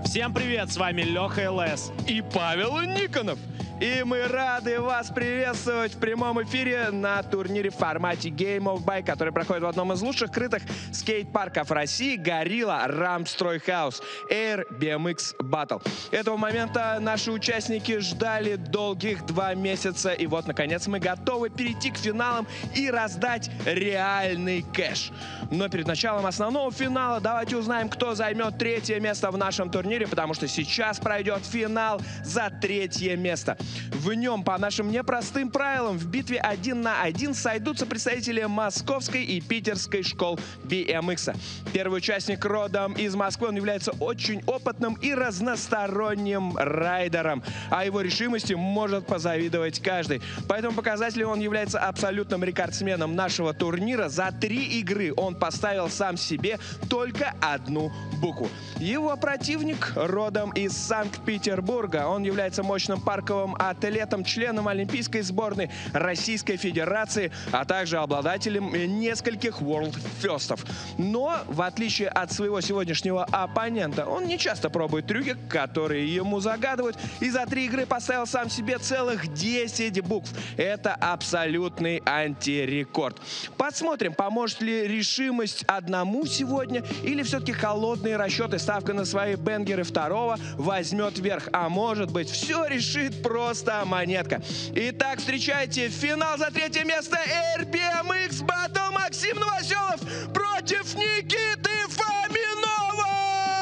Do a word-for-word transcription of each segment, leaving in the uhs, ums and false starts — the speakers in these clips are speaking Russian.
Всем привет, с вами Леха ЛС и Павел Никонов. И мы рады вас приветствовать в прямом эфире на турнире в формате Game of Bike, который проходит в одном из лучших крытых скейт-парков России — Горилла Рамстройхаус Air би эм икс Battle. Этого момента наши участники ждали долгих два месяца, и вот, наконец, мы готовы перейти к финалам и раздать реальный кэш. Но перед началом основного финала давайте узнаем, кто займет третье место в нашем турнире, потому что сейчас пройдет финал за третье место. В нем, по нашим непростым правилам, в битве один на один сойдутся представители московской и питерской школ би эм икс. Первый участник родом из Москвы, он является очень опытным и разносторонним райдером, а его решимости может позавидовать каждый. По этому показателю он является абсолютным рекордсменом нашего турнира. За три игры он поставил сам себе только одну букву. Его противник родом из Санкт-Петербурга. Он является мощным парковым атлетом, членом Олимпийской сборной Российской Федерации, а также обладателем нескольких World First'ов. Но, в отличие от своего сегодняшнего оппонента, он не часто пробует трюки, которые ему загадывают, и за три игры поставил сам себе целых десять букв. Это абсолютный антирекорд. Посмотрим, поможет ли решимость одному сегодня, или все-таки холодные расчеты, ставка на свои бенгеры второго возьмет верх. А может быть, все решит просто монетка. Итак, встречайте финал за третье место Air би эм икс Battle. Максим Новоселов против Никиты Фоминова!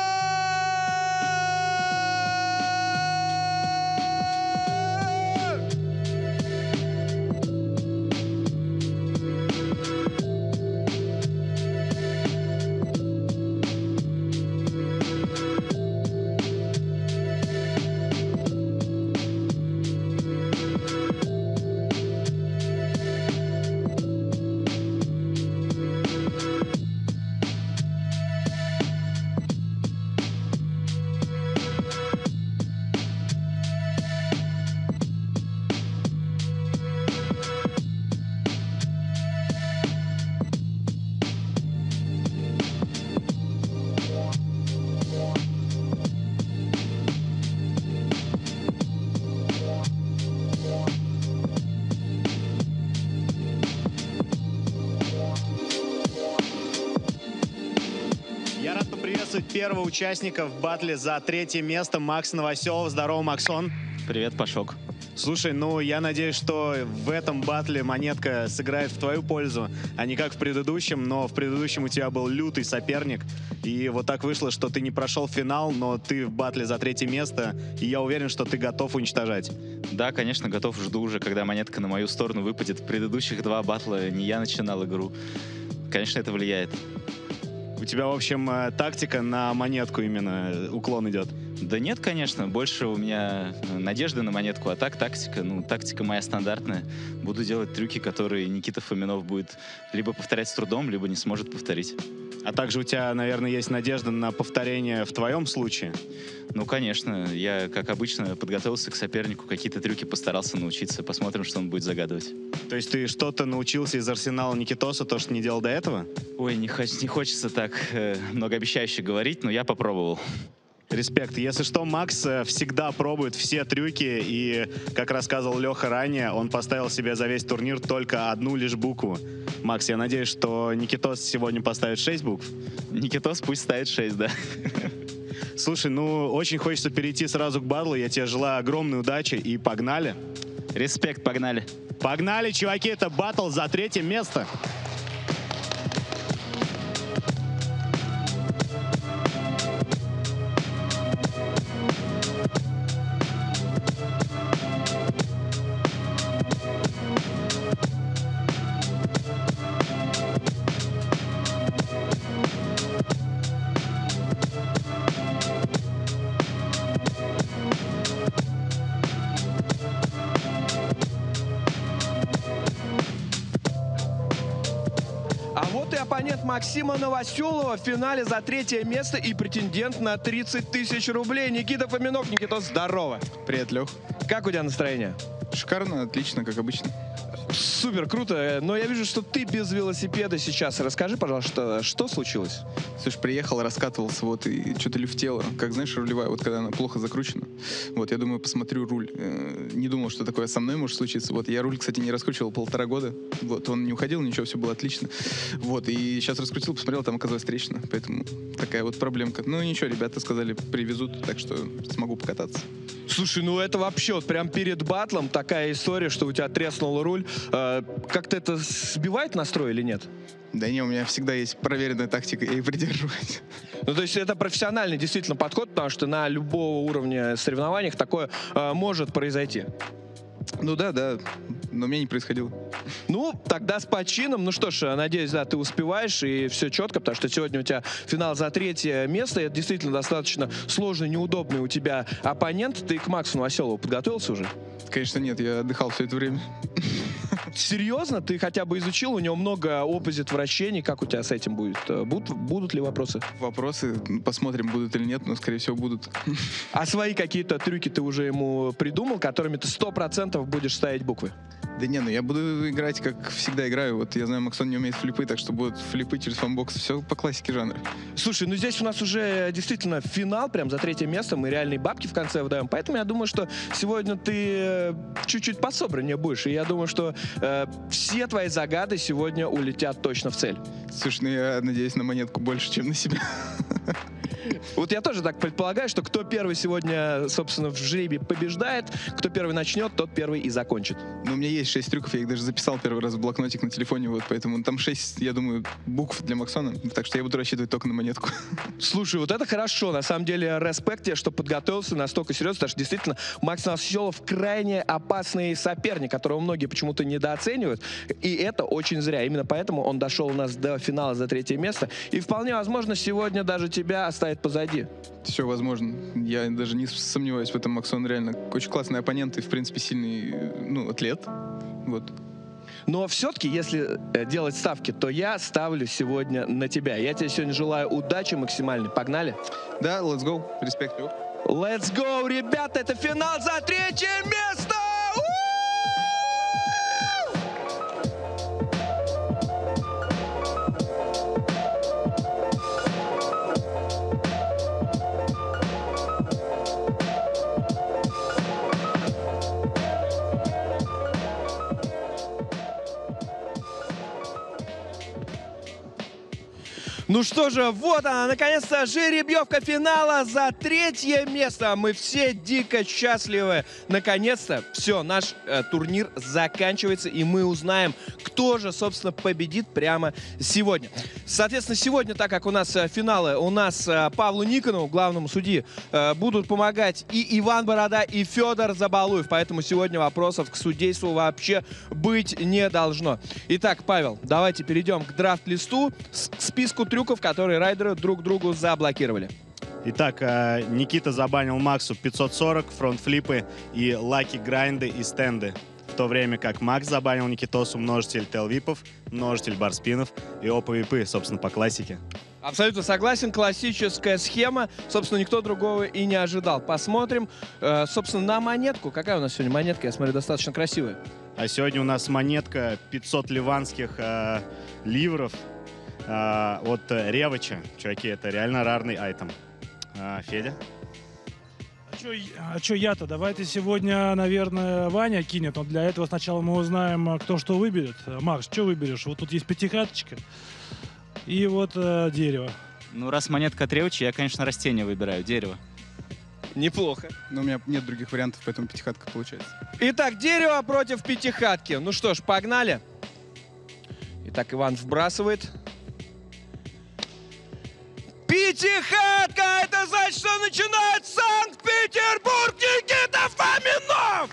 Первого участника в батле за третье место Макс Новоселов. Здорово, Максон. Привет, Пашок. Слушай, ну я надеюсь, что в этом батле монетка сыграет в твою пользу, а не как в предыдущем. Но в предыдущем у тебя был лютый соперник. И вот так вышло, что ты не прошел финал, но ты в батле за третье место. И я уверен, что ты готов уничтожать. Да, конечно, готов. Жду уже, когда монетка на мою сторону выпадет. В предыдущих два батла не я начинал игру. Конечно, это влияет. У тебя, в общем, тактика на монетку именно, уклон идет? Да нет, конечно. Больше у меня надежды на монетку, а так тактика. Ну, тактика моя стандартная. Буду делать трюки, которые Никита Фоминов будет либо повторять с трудом, либо не сможет повторить. А также у тебя, наверное, есть надежда на повторение в твоем случае? Ну, конечно. Я, как обычно, подготовился к сопернику, какие-то трюки постарался научиться. Посмотрим, что он будет загадывать. То есть ты что-то научился из арсенала Никитоса, то, что не делал до этого? Ой, не, хоч не хочется так э, многообещающе говорить, но я попробовал. Респект. Если что, Макс всегда пробует все трюки, и, как рассказывал Леха ранее, он поставил себе за весь турнир только одну лишь букву. Макс, я надеюсь, что Никитос сегодня поставит шесть букв? Никитос пусть ставит шесть, да. Слушай, ну, очень хочется перейти сразу к батлу. Я тебе желаю огромной удачи, и погнали. Респект, погнали. Погнали, чуваки, это батл за третье место. Оппонент Максима Новоселова в финале за третье место и претендент на тридцать тысяч рублей. Никита Фоминов. Никита, здорово. Привет, Лех. Как у тебя настроение? Шикарно, отлично, как обычно. Супер, круто. Но я вижу, что ты без велосипеда сейчас. Расскажи, пожалуйста, что случилось? Слушай, приехал, раскатывался, вот, и что-то люфтело. Как, знаешь, рулевая, вот когда она плохо закручена. Вот, я думаю, посмотрю руль. Э, не думал, что такое со мной может случиться. Вот, я руль, кстати, не раскручивал полтора года. Вот, он не уходил, ничего, все было отлично. Вот, и сейчас раскрутил, посмотрел, там оказалась трещина. Поэтому такая вот проблемка. Ну, ничего, ребята сказали, привезут, так что смогу покататься. Слушай, ну это вообще вот прям перед батлом такая история, что у тебя треснул руль. Э, как-то это сбивает настрой или нет? Да не, у меня всегда есть проверенная тактика, я и придерживаюсь. Ну, то есть это профессиональный действительно подход, потому что на любого уровня соревнованиях такое э, может произойти. Ну да, да, но у меня не происходило. Ну, тогда с почином. Ну что ж, надеюсь, да, ты успеваешь, и все четко, потому что сегодня у тебя финал за третье место. И это действительно достаточно сложный, неудобный у тебя оппонент. Ты к Максу Новоселову подготовился уже? Конечно, нет, я отдыхал все это время. Серьезно? Ты хотя бы изучил? У него много оппозит вращений. Как у тебя с этим будет? Будут, будут ли вопросы? Вопросы, посмотрим, будут или нет, но, скорее всего, будут. А свои какие-то трюки ты уже ему придумал, которыми ты сто процентов будешь ставить буквы? Да не, ну я буду играть, как всегда играю. Вот я знаю, Максон не умеет флипы, так что будут флипы через фанбокс. Все по классике жанра. Слушай, ну здесь у нас уже действительно финал, прям за третье место. Мы реальные бабки в конце выдаем. Поэтому я думаю, что сегодня ты чуть-чуть пособраннее будешь. И я думаю, что э, все твои загады сегодня улетят точно в цель. Слушай, ну я надеюсь на монетку больше, чем на себя. Вот я тоже так предполагаю, что кто первый сегодня, собственно, в жребии побеждает, кто первый начнет, тот первый и закончит. Ну, у меня есть шесть трюков, я их даже записал первый раз в блокнотик на телефоне, вот, поэтому там шесть, я думаю, букв для Максона, так что я буду рассчитывать только на монетку. Слушай, вот это хорошо, на самом деле, респект тебе, что подготовился настолько серьезно, потому что действительно Макс Новоселов крайне опасный соперник, которого многие почему-то недооценивают, и это очень зря. Именно поэтому он дошел у нас до финала за третье место, и вполне возможно, сегодня даже тебя оставит позади. Все возможно. Я даже не сомневаюсь в этом. Максон реально очень классный оппонент и, в принципе, сильный, ну, атлет. Вот. Но все-таки, если делать ставки, то я ставлю сегодня на тебя. Я тебе сегодня желаю удачи максимальной. Погнали? Да, let's go. Респект. Let's go, ребята! Это финал за третье место! Ну что же, вот она, наконец-то, жеребьевка финала за третье место. Мы все дико счастливы. Наконец-то, все, наш э, турнир заканчивается, и мы узнаем, кто же, собственно, победит прямо сегодня. Соответственно, сегодня, так как у нас э, финалы, у нас э, Павлу Никонову, главному судьи, э, будут помогать и Иван Борода, и Федор Забалуев. Поэтому сегодня вопросов к судейству вообще быть не должно. Итак, Павел, давайте перейдем к драфт-листу, к списку трюков, которые райдеры друг другу заблокировали. Итак, Никита забанил Максу пятьсот сорок, фронт-флипы и лаки-грайнды и стенды. В то время как Макс забанил Никитосу множитель тейл-випов, множитель барспинов и опа-випы, собственно, по классике. Абсолютно согласен. Классическая схема. Собственно, никто другого и не ожидал. Посмотрим, э, собственно, на монетку. Какая у нас сегодня монетка? Я смотрю, достаточно красивая. А сегодня у нас монетка пятьсот ливанских э, ливров э, от э, Ревача. Чуваки, это реально рарный айтем. Э, Федя? А что я-то? Давайте сегодня, наверное, Ваня кинет, но для этого сначала мы узнаем, кто что выберет. Макс, что выберешь? Вот тут есть пятихаточка и вот э, дерево. Ну, раз монетка от Ревача, я, конечно, растение выбираю, дерево. Неплохо. Но у меня нет других вариантов, поэтому пятихатка получается. Итак, дерево против пятихатки. Ну что ж, погнали. Итак, Иван вбрасывает. Пятихатка! Это значит, что начинает Санкт-Петербург Никита Фоминов!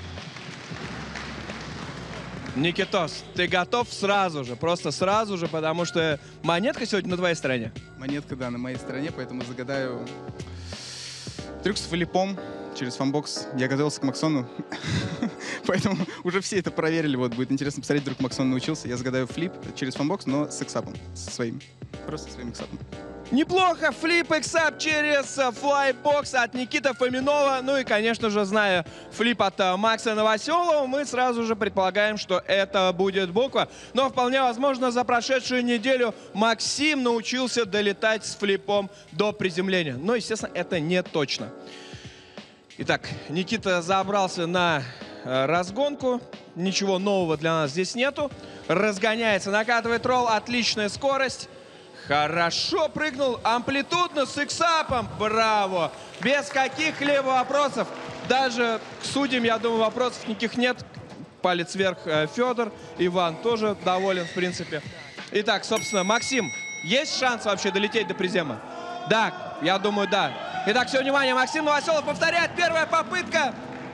Никитос, ты готов сразу же, просто сразу же, потому что монетка сегодня на твоей стороне. Монетка, да, на моей стороне, поэтому загадаю трюк с флипом через фанбокс. Я готовился к Максону, поэтому уже все это проверили. Вот будет интересно посмотреть, вдруг Максон научился. Я загадаю флип через фанбокс, но с иксапом, со своим. Просто своим иксапом. Неплохо. Флип иксап через флайбокс от Никиты Фоминова. Ну и, конечно же, зная флип от uh, Макса Новоселова, мы сразу же предполагаем, что это будет буква. Но вполне возможно, за прошедшую неделю Максим научился долетать с флипом до приземления. Но, естественно, это не точно. Итак, Никита забрался на uh, разгонку. Ничего нового для нас здесь нету. Разгоняется, накатывает ролл. Отличная скорость. Хорошо прыгнул, амплитудно с иксапом, браво! Без каких-либо вопросов. Даже к судьям, я думаю, вопросов никаких нет. Палец вверх Федор, Иван тоже доволен, в принципе. Итак, собственно, Максим, есть шанс вообще долететь до призема? Да, я думаю, да. Итак, все внимание, Максим Новоселов повторяет, первая попытка.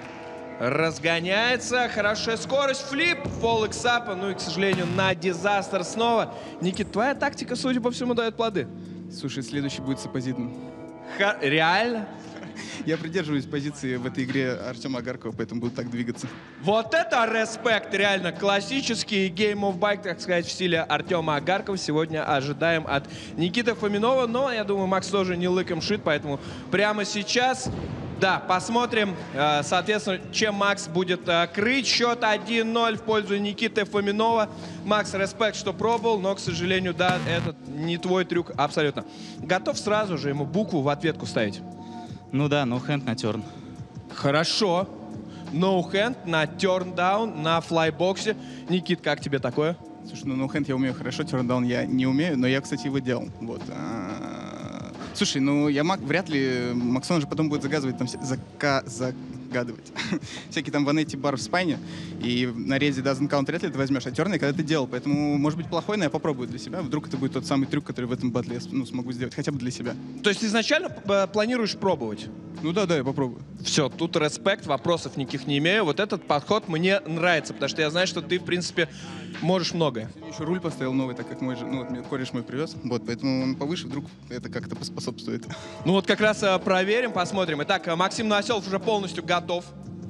Разгоняется, хорошая скорость, флип, фолл иксапа, ну и, к сожалению, на дизастер снова. Никит, твоя тактика, судя по всему, дает плоды. Слушай, следующий будет с оппозитным. Ха реально? Я придерживаюсь позиции в этой игре Артема Агаркова, поэтому буду так двигаться. Вот это респект, реально. Классический Game of Bike, так сказать, в стиле Артема Агаркова сегодня ожидаем от Никиты Фоминова. Но, я думаю, Макс тоже не лыком шит, поэтому прямо сейчас... Да, посмотрим, соответственно, чем Макс будет крыть. Счет один ноль в пользу Никиты Фоминова. Макс, респект, что пробовал, но, к сожалению, да, это не твой трюк абсолютно. Готов сразу же ему букву в ответку ставить? Ну да, no hand на turn. Хорошо. No hand на turn down, на флайбоксе. Никит, как тебе такое? Слушай, ну no hand я умею хорошо, turn down я не умею, но я, кстати, его делал. Вот. Слушай, ну я маг, вряд ли Максон же потом будет загадывать, там, зака, загадывать. Всякие там ванетти бар в спайне, и на резе doesn't count вряд ли ты возьмешь, а терный, когда ты делал. Поэтому, может быть, плохой, но я попробую для себя. Вдруг это будет тот самый трюк, который в этом батле я ну, смогу сделать, хотя бы для себя. То есть изначально планируешь пробовать? Ну да, да, я попробую. Все, тут респект, вопросов никаких не имею. Вот этот подход мне нравится, потому что я знаю, что ты, в принципе, можешь многое. Я еще руль поставил новый, так как мой же, ну вот мне кореш мой привез, вот, поэтому он повыше, вдруг это как-то поспособствует. Ну вот как раз а, проверим, посмотрим. Итак, Максим Новоселов уже полностью готов.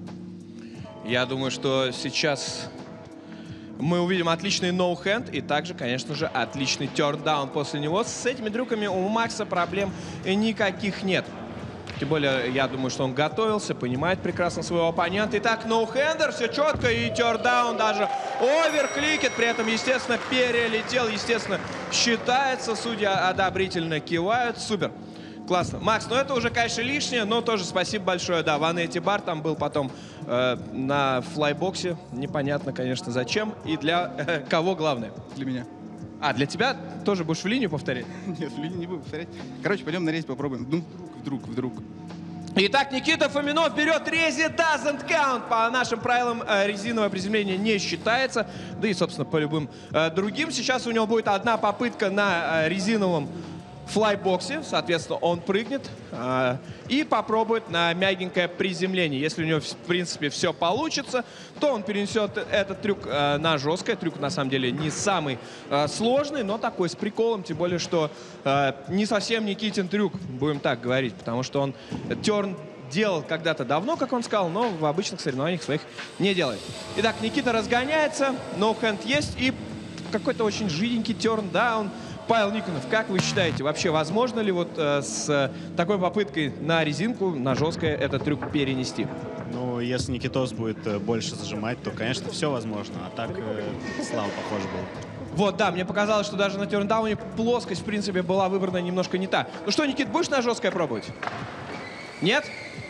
Я думаю, что сейчас мы увидим отличный ноу-хенд и также, конечно же, отличный терн-даун после него. С этими трюками у Макса проблем никаких нет. Тем более, я думаю, что он готовился, понимает прекрасно своего оппонента. Итак, ноу-хендер, все четко, и терн-даун даже оверкликет, при этом, естественно, перелетел, естественно, считается, судья одобрительно кивают, супер. Классно. Макс, ну это уже, конечно, лишнее, но тоже спасибо большое. Да, ванетти бар там был потом э, на флайбоксе. Непонятно, конечно, зачем и для э, кого главное. Для меня. А, для тебя тоже будешь в линию повторять? Нет, в линию не буду повторять. Короче, пойдем на рейс попробуем. Ну, вдруг, вдруг. Итак, Никита Фоминов берет рези doesn't count. По нашим правилам э, резиновое приземление не считается. Да и, собственно, по любым э, другим. Сейчас у него будет одна попытка на э, резиновом флайбоксе, соответственно, он прыгнет э, и попробует на мягенькое приземление. Если у него, в принципе, все получится, то он перенесет этот трюк э, на жесткое. Трюк, на самом деле, не самый э, сложный, но такой с приколом. Тем более, что э, не совсем Никитин трюк, будем так говорить, потому что он терн делал когда-то давно, как он сказал, но в обычных соревнованиях своих не делает. Итак, Никита разгоняется, ноу-хенд есть и какой-то очень жиденький терн-даун. Павел Никонов, как вы считаете, вообще возможно ли вот э, с такой попыткой на резинку, на жесткое этот трюк перенести? Ну, если Никитос будет э, больше зажимать, то, конечно, все возможно. А так э, Слава похож был. Вот, да, мне показалось, что даже на терндауне плоскость, в принципе, была выбрана немножко не та. Ну что, Никит, будешь на жесткое пробовать? Нет?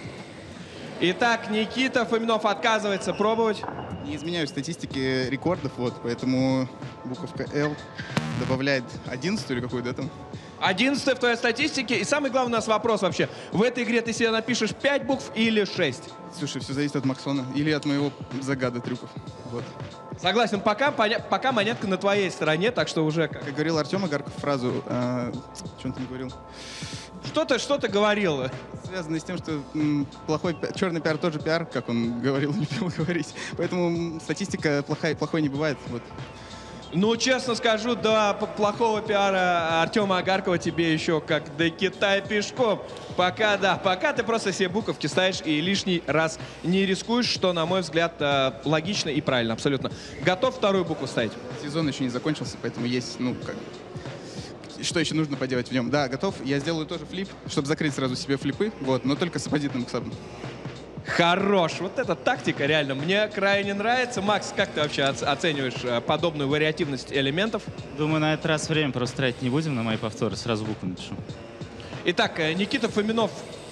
Итак, Никита Фоминов отказывается пробовать. Не изменяю статистики рекордов, вот, поэтому буковка L добавляет одиннадцать или какой, да, там? одиннадцатый в твоей статистике. И самый главный у нас вопрос вообще. В этой игре ты себе напишешь пять букв или шесть? Слушай, все зависит от Максона или от моего загада трюков. Вот. Согласен, пока, поня- пока монетка на твоей стороне, так что уже как... Как говорил Артем Агарков фразу, э, что он там говорил? Что ты, что ты говорил? Связано с тем, что м, плохой пи- черный пиар тоже пиар, как он говорил, любил говорить. Поэтому м, статистика плохая, плохой не бывает. Вот. Ну, честно скажу, до п- плохого пиара Артема Агаркова тебе еще как до Китая пешком. Пока, да, пока ты просто все буковки ставишь и лишний раз не рискуешь, что, на мой взгляд, э, логично и правильно, абсолютно. Готов вторую букву ставить? Сезон еще не закончился, поэтому есть, ну, как... что еще нужно поделать в нем. Да, готов. Я сделаю тоже флип, чтобы закрыть сразу себе флипы, вот, но только с оппозитным иксапом. Хорош. Вот эта тактика реально мне крайне нравится. Макс, как ты вообще оц- оцениваешь э, подобную вариативность элементов? Думаю, на этот раз время просто тратить не будем на мои повторы, сразу букву напишу. Итак, э, Никита Фоминов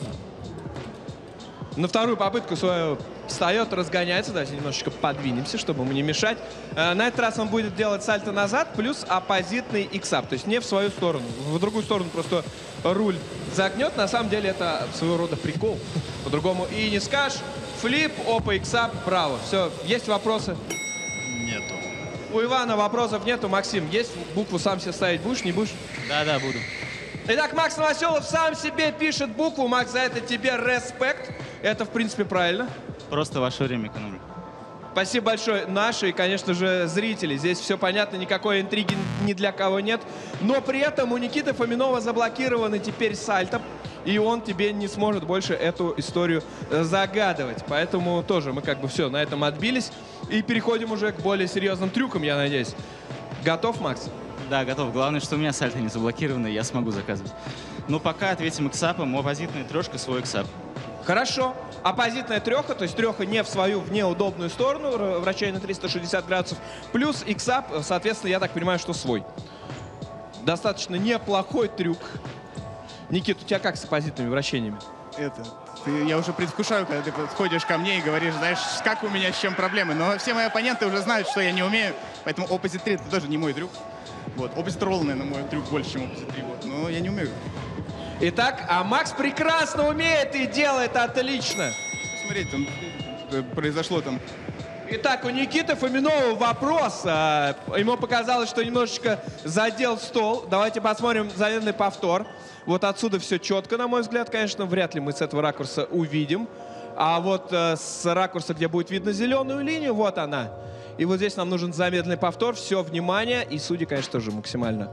на вторую попытку свою встает, разгоняется. Давайте немножечко подвинемся, чтобы ему не мешать. Э, на этот раз он будет делать сальто назад плюс оппозитный иксап. То есть не в свою сторону. В другую сторону просто руль загнет. На самом деле это своего рода прикол. По-другому и не скажешь. Флип, опа, иксап, браво. Все, есть вопросы? Нету. У Ивана вопросов нету. Максим, есть букву сам себе ставить будешь, не будешь? Да-да, буду. Итак, Макс Новоселов сам себе пишет букву. Макс, за это тебе респект. Это, в принципе, правильно. Просто ваше время экономлю. Спасибо большое. Наши и, конечно же, зрители. Здесь все понятно, никакой интриги ни для кого нет. Но при этом у Никиты Фоминова заблокированы теперь сальто. И он тебе не сможет больше эту историю э, загадывать. Поэтому тоже мы как бы все на этом отбились. И переходим уже к более серьезным трюкам, я надеюсь. Готов, Макс? Да, готов. Главное, что у меня сальто не заблокировано, и я смогу заказывать. Но пока ответим иксапом. Оппозитная трешка, свой иксап. Хорошо. Оппозитная треха, то есть треха не в свою, в неудобную сторону, р- вращение на триста шестьдесят градусов, плюс иксап, соответственно, я так понимаю, что свой. Достаточно неплохой трюк. Никит, у тебя как с оппозитными вращениями? Это, ты- я уже предвкушаю, когда ты подходишь ко мне и говоришь, знаешь, как у меня, с чем проблемы. Но все мои оппоненты уже знают, что я не умею, поэтому Opposite три это тоже не мой трюк. Вот, Opposite Roll, наверное, мой трюк больше, чем Opposite три, вот, но я не умею. Итак, а Макс прекрасно умеет и делает отлично. Смотрите, там э, произошло там. Итак, у Никиты Фоминова вопрос. А, Ему показалось, что немножечко задел стол. Давайте посмотрим замедленный повтор. Вот отсюда все четко, на мой взгляд, конечно. Вряд ли мы с этого ракурса увидим. А вот э, с ракурса, где будет видно зеленую линию, вот она. И вот здесь нам нужен замедленный повтор. Все, внимание. И судьи, конечно, тоже максимально...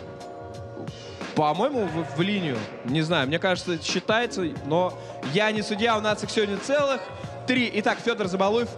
По-моему, в, в линию. Не знаю, мне кажется, это считается, но я не судья, у нас их сегодня целых три. Итак, Федор Забалуев.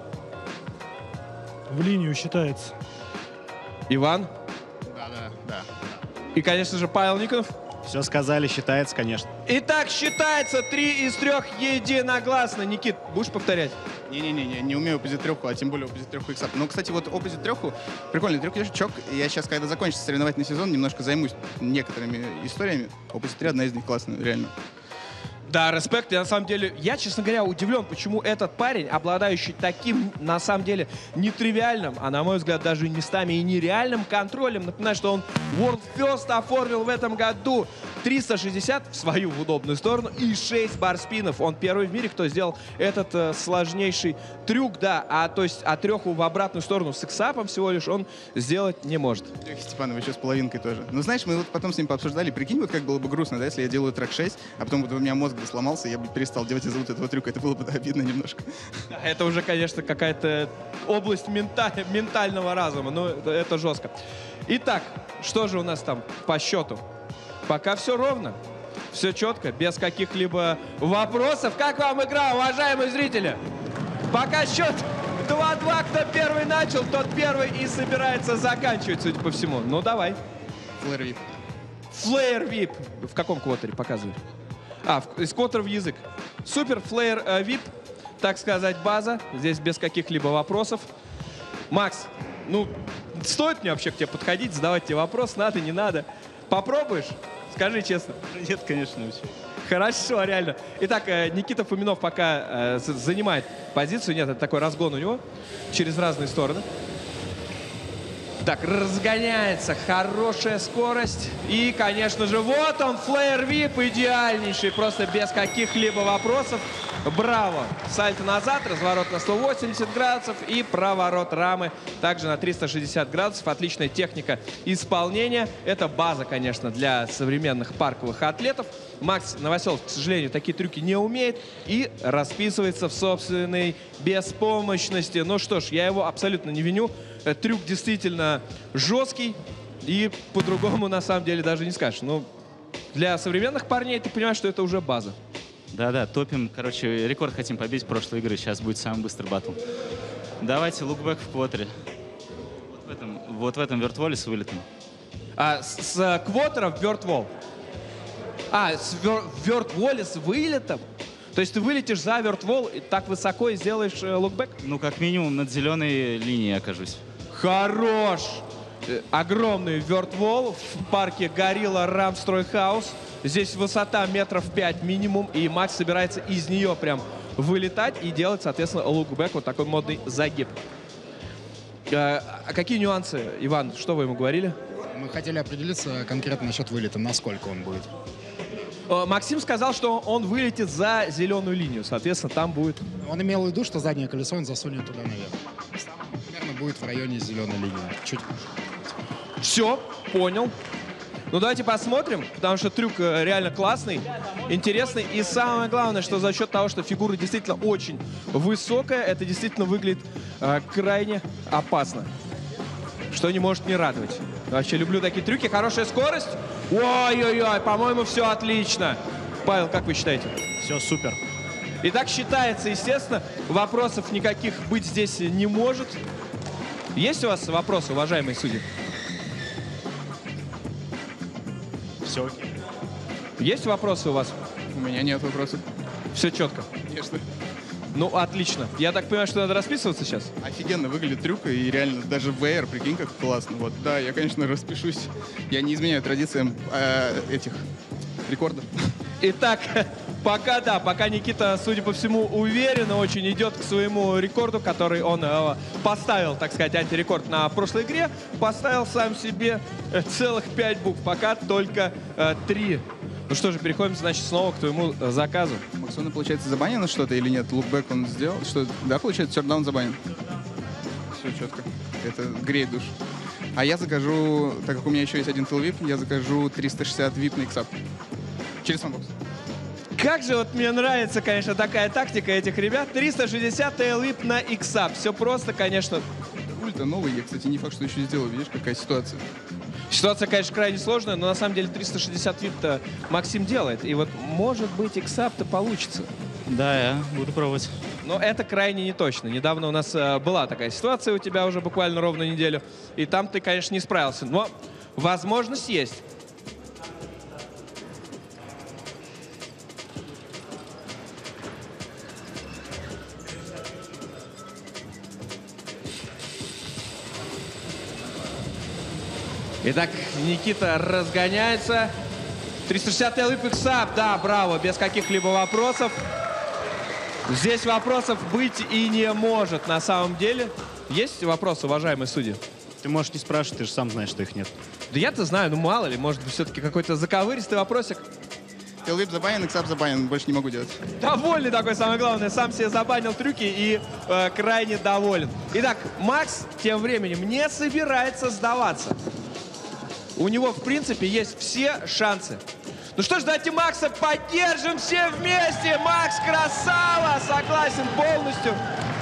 В линию считается. Иван. Да, да, да. И, конечно же, Павел Никонов. Все сказали, считается, конечно. Итак, считается три из трех единогласно. Никит, будешь повторять? Не-не-не, не умею Opposite треху, а тем более Opposite треху иксап. Но, кстати, вот Opposite треху, прикольный трюк-чок. Я сейчас, когда закончится соревновательный сезон, немножко займусь некоторыми историями. Opposite три одна из них классная, реально. Да, респект. Я на самом деле, я, честно говоря, удивлен, почему этот парень, обладающий таким, на самом деле, нетривиальным, а на мой взгляд, даже местами и нереальным контролем. Напоминаю, что он World First оформил в этом году триста шестьдесят в свою в удобную сторону и шесть барспинов. Он первый в мире, кто сделал этот э, сложнейший трюк, да. А то есть, а треху в обратную сторону с иксапом всего лишь он сделать не может. Лехи Степанов еще с половинкой тоже. Ну, знаешь, мы вот потом с ним пообсуждали, прикинь, вот как было бы грустно, да, если я делаю трек шесть, а потом вот у меня мозг бы сломался, я бы перестал делать из-за вот этого трюка. Это было бы, да, обидно немножко. Это уже, конечно, какая-то область мента- ментального разума. Ну, это, это жестко. Итак, что же у нас там по счету? Пока все ровно. Все четко, без каких-либо вопросов. Как вам игра, уважаемые зрители? Пока счет два-два. Кто первый начал, тот первый и собирается заканчивать, судя по всему. Ну, давай. Флэр вип. Флеер вип. В каком квотере показывай? А, в- из квотера в язык. Супер, флеер э, вип, так сказать, база. Здесь без каких-либо вопросов. Макс, ну, стоит мне вообще к тебе подходить, задавать тебе вопрос, надо, не надо? Попробуешь? Скажи честно. Нет, конечно, вообще. Хорошо, реально. Итак, э, Никита Фоминов пока э, з- занимает позицию. Нет, это такой разгон у него через разные стороны. Так, разгоняется, хорошая скорость. И, конечно же, вот он, флеер вип, идеальнейший, просто без каких-либо вопросов. Браво! Сальто назад, разворот на сто восемьдесят градусов и проворот рамы также на триста шестьдесят градусов. Отличная техника исполнения. Это база, конечно, для современных парковых атлетов. Макс Новоселов, к сожалению, такие трюки не умеет и расписывается в собственной беспомощности. Ну что ж, я его абсолютно не виню. Э, Трюк действительно жесткий и по-другому на самом деле даже не скажешь. Ну, для современных парней ты понимаешь, что это уже база. Да-да, топим. Короче, рекорд хотим побить прошлой игры. Сейчас будет самый быстрый батл. Давайте лукбэк в квотере. Вот в этом, вот в этом вертволе с вылетом. А, с, с квотера в вертвол. А, с вер, в вертволе с вылетом? То есть ты вылетишь за вертвол и так высоко и сделаешь э, лукбэк? Ну, как минимум, над зеленой линией окажусь. Хорош! Э, огромный вертвол в парке Горилла Рамстрой Хаус. Здесь высота метров пять минимум, и Макс собирается из нее прям вылетать и делать, соответственно, лукбэк, вот такой модный загиб. Э, а какие нюансы, Иван, что вы ему говорили? Мы хотели определиться конкретно насчет вылета, насколько он будет. Максим сказал, что он вылетит за зеленую линию. Соответственно, там будет... Он имел в виду, что заднее колесо он засунет туда наверх. Примерно будет в районе зеленой линии. Чуть. Все, понял. Ну, давайте посмотрим, потому что трюк реально классный, интересный. И самое главное, что за счет того, что фигура действительно очень высокая, это действительно выглядит э, крайне опасно. Что не может не радовать. Вообще люблю такие трюки. Хорошая скорость. Ой-ой-ой, по-моему, все отлично. Павел, как вы считаете? Все супер. И так считается, естественно. Вопросов никаких быть здесь не может. Есть у вас вопросы, уважаемые судьи? Все окей. Есть вопросы у вас? У меня нет вопросов. Все четко. Конечно. Ну, отлично. Я так понимаю, что надо расписываться сейчас? Офигенно выглядит трюк, и реально даже в ви ар, прикинь, как классно. Вот, да, я, конечно, распишусь. Я не изменяю традициям э, этих рекордов. Итак, пока, да, пока Никита, судя по всему, уверенно очень идет к своему рекорду, который он э, поставил, так сказать, антирекорд на прошлой игре, поставил сам себе э, целых пять букв, пока только э, три. Ну что же, переходим, значит, снова к твоему э, заказу. Максона, получается, забанено что-то или нет? Лукбэк он сделал? Что, да, получается, тердаун забанен? Все четко. Это греет душу. А я закажу, так как у меня еще есть один тейл вип, я закажу триста шестьдесят вип на иксап. Через фанбокс. Как же вот мне нравится, конечно, такая тактика этих ребят. триста шестьдесят тейл вип на иксап. Все просто, конечно. Руль-то новый, я, кстати, не факт, что еще сделаю. Видишь, какая ситуация. Ситуация, конечно, крайне сложная, но на самом деле триста шестьдесят вип-то Максим делает. И вот, может быть, иксап-то получится. Да, я буду пробовать. Но это крайне не точно. Недавно у нас э, была такая ситуация у тебя уже буквально ровно неделю. И там ты, конечно, не справился. Но возможность есть. Итак, Никита разгоняется. триста шестьдесят тейл вип иксап, да, браво, без каких-либо вопросов. Здесь вопросов быть и не может на самом деле. Есть вопросы, уважаемые судьи? Ты можешь не спрашивать, ты же сам знаешь, что их нет. Да я-то знаю, ну мало ли, может быть, все-таки какой-то заковыристый вопросик. тейл вип забанен, иксап забанен, больше не могу делать. Довольный такой, самое главное, сам себе забанил трюки и э, крайне доволен. Итак, Макс тем временем не собирается сдаваться. У него, в принципе, есть все шансы. Ну что ж, давайте Макса поддержим все вместе. Макс красава, согласен полностью.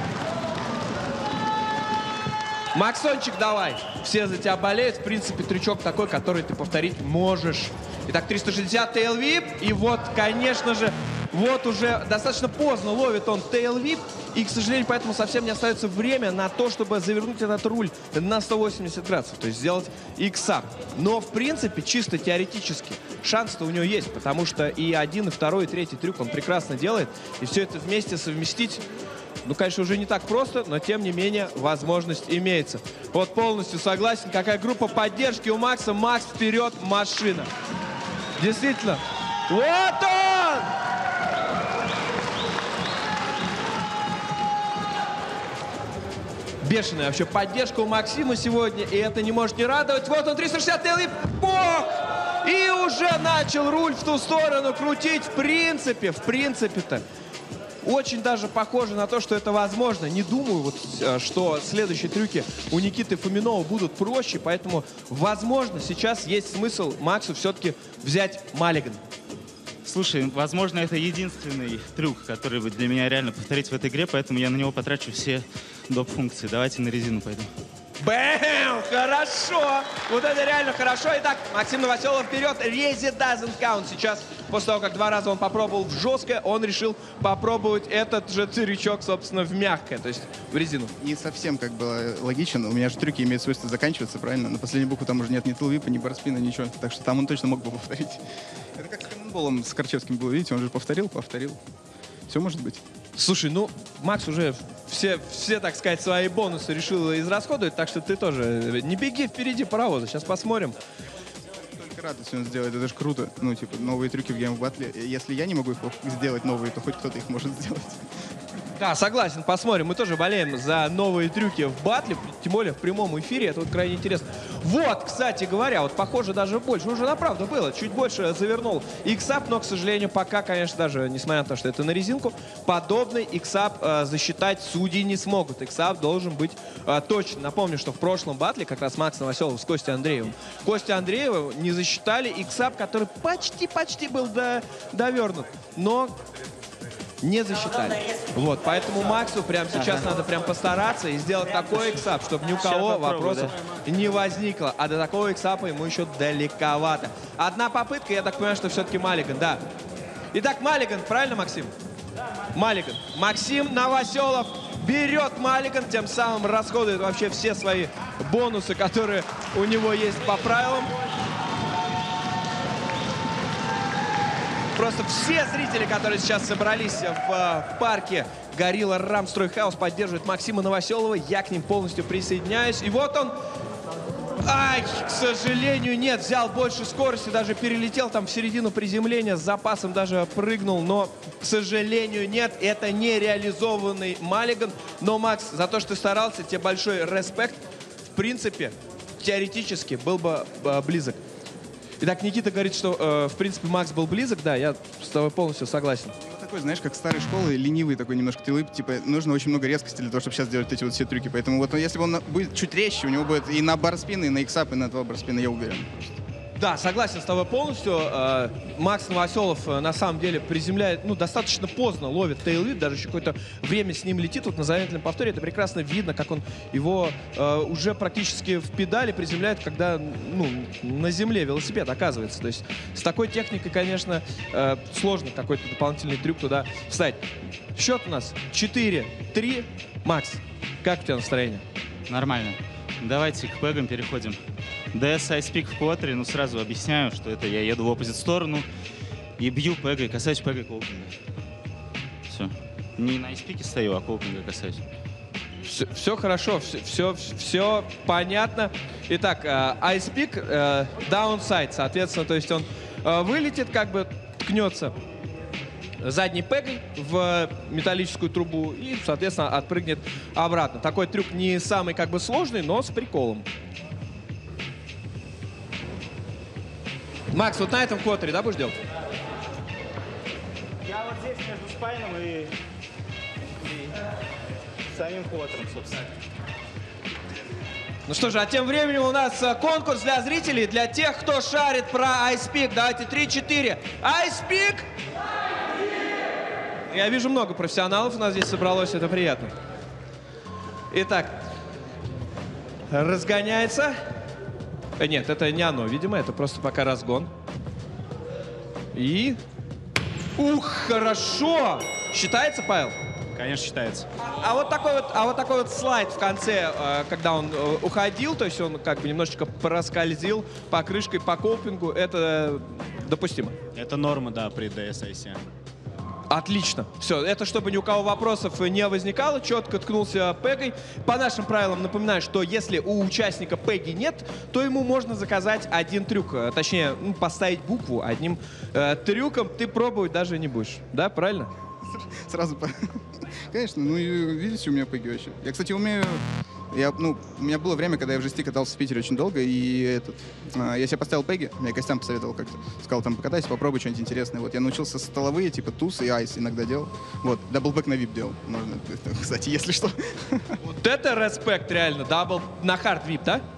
Максончик, давай. Все за тебя болеют. В принципе, трючок такой, который ты повторить можешь. Итак, триста шестьдесят тейл вип. И вот, конечно же, вот уже достаточно поздно ловит он тейл вип. И, к сожалению, поэтому совсем не остается время на то, чтобы завернуть этот руль на сто восемьдесят градусов. То есть сделать иксап. Но, в принципе, чисто теоретически шанс-то у него есть. Потому что и один, и второй, и третий трюк он прекрасно делает. И все это вместе совместить, ну, конечно, уже не так просто, но, тем не менее, возможность имеется. Вот полностью согласен. Какая группа поддержки у Макса. Макс, вперед, машина. Действительно. Вот он! Бешеная вообще поддержка у Максима сегодня, и это не может не радовать. Вот он, триста шестьдесят тейл вип, бог! И уже начал руль в ту сторону крутить. В принципе, в принципе-то, очень даже похоже на то, что это возможно. Не думаю, вот, что следующие трюки у Никиты Фоминова будут проще, поэтому, возможно, сейчас есть смысл Максу все-таки взять Маллиган. Слушай, возможно, это единственный трюк, который будет для меня реально повторить в этой игре, поэтому я на него потрачу все доп. Функции. Давайте на резину пойду. Бэм! Хорошо! Вот это реально хорошо. Итак, Максим Новоселов вперед. Рези doesn't count. Сейчас, после того, как два раза он попробовал в жесткое, он решил попробовать этот же трючок, собственно, в мягкое, то есть в резину. Не совсем как бы логичен. У меня же трюки имеют свойство заканчиваться, правильно? На последнюю букву там уже нет ни тылвипа, ни барспина, ничего. Так что там он точно мог бы повторить. Это как с каннонболом с Корчевским было, видите? Он же повторил, повторил. Все может быть. Слушай, ну, Макс уже все, все, так сказать, свои бонусы решил израсходовать, так что ты тоже не беги впереди паровоза. Сейчас посмотрим. Только рад, если он сделает. Это же круто. Ну, типа, новые трюки в Game of Battle. Если я не могу их сделать новые, то хоть кто-то их может сделать. Да, согласен, посмотрим. Мы тоже болеем за новые трюки в батле, тем более в прямом эфире. Это вот крайне интересно. Вот, кстати говоря, вот похоже даже больше. Уже на правду было. Чуть больше завернул иксап, но, к сожалению, пока, конечно, даже, несмотря на то, что это на резинку, подобный иксап э, засчитать судьи не смогут. Иксап должен быть э, точен. Напомню, что в прошлом батле как раз Макс Новоселов с Костей Андреевым. Костя Андреева не засчитали иксап, который почти-почти был до, довернут. Но... не засчитали. Вот, поэтому Максу прямо сейчас ага. надо прям постараться и сделать такой иксап, чтобы ни у кого вопросов да? не возникло. А до такого иксапа ему еще далековато. Одна попытка, я так понимаю, что все-таки Маллиган, да. Итак, Маллиган, правильно, Максим? Маллиган. Максим Новоселов берет Маллиган, тем самым расходует вообще все свои бонусы, которые у него есть по правилам. Просто все зрители, которые сейчас собрались в, в парке Горилла Рамстрой Хаус, поддерживают Максима Новоселова. Я к ним полностью присоединяюсь. И вот он. Ай, к сожалению, нет. Взял больше скорости, даже перелетел там в середину приземления. С запасом даже прыгнул. Но, к сожалению, нет. Это не реализованный Маллиган. Но, Макс, за то, что ты старался, тебе большой респект. В принципе, теоретически был бы э, близок. Итак, Никита говорит, что, э, в принципе, Макс был близок. Да, я с тобой полностью согласен. Вот такой, знаешь, как старой школы, ленивый такой немножко тылып. Типа, нужно очень много резкости для того, чтобы сейчас делать эти вот все трюки. Поэтому вот если бы он будет чуть резче, у него будет и на барспин, и на иксап, и на два барспина, я уверен. Да, согласен с тобой полностью. Э, Макс Новоселов э, на самом деле приземляет, ну, достаточно поздно ловит тейлвип, даже еще какое-то время с ним летит. Вот на заветном повторе это прекрасно видно, как он его э, уже практически в педали приземляет, когда, ну, на земле велосипед оказывается. То есть с такой техникой, конечно, э, сложно какой-то дополнительный трюк туда вставить. Счет у нас четыре три. Макс, как у тебя настроение? Нормально. Давайте к пэгам переходим. ди эс Icepeak в квадре, ну сразу объясняю, что это я еду в оппозит сторону и бью пэгой, касаюсь пэга коупинга. Все. Не на Icepeak стою, а коупинга касаюсь. Все, все хорошо, все, все, все понятно. Итак, Icepeak, downside, соответственно, то есть он вылетит, как бы ткнется задней пэгой в металлическую трубу и, соответственно, отпрыгнет обратно. Такой трюк не самый как бы сложный, но с приколом. Макс, вот на этом квотере, да, будешь делать? Я вот здесь между спайном и, и самим квотером, собственно. Ну что же, а тем временем у нас конкурс для зрителей, для тех, кто шарит про Icepeak. Давайте три-четыре. Icepeak! Я вижу много профессионалов у нас здесь собралось, это приятно. Итак, разгоняется. Э, нет, это не оно, видимо, это просто пока разгон. И... Ух, хорошо! Считается, Павел? Конечно, считается. А, а, вот такой вот, а вот такой вот слайд в конце, э, когда он э, уходил, то есть он как бы немножечко проскользил по крышкой, по коупингу, это допустимо? Это норма, да, при ди эс Ice. Отлично. Все, это чтобы ни у кого вопросов не возникало, четко ткнулся пэгой. По нашим правилам напоминаю, что если у участника пэги нет, то ему можно заказать один трюк. Точнее, ну, поставить букву одним э, трюком. Ты пробовать даже не будешь. Да, правильно? Сразу. Конечно, ну и видите, у меня пэги вообще. Я, кстати, умею... Я, ну, у меня было время, когда я в жести катался в Питере очень долго, и этот, а, я себе поставил пэги, мне Костян посоветовал как-то, сказал, там, покатайся, попробуй что-нибудь интересное. Вот, я научился столовые, типа туз и айс иногда делал. Вот, даблбэк на вип делал, можно, кстати, если что. Вот это респект, реально, дабл на хард вип, да?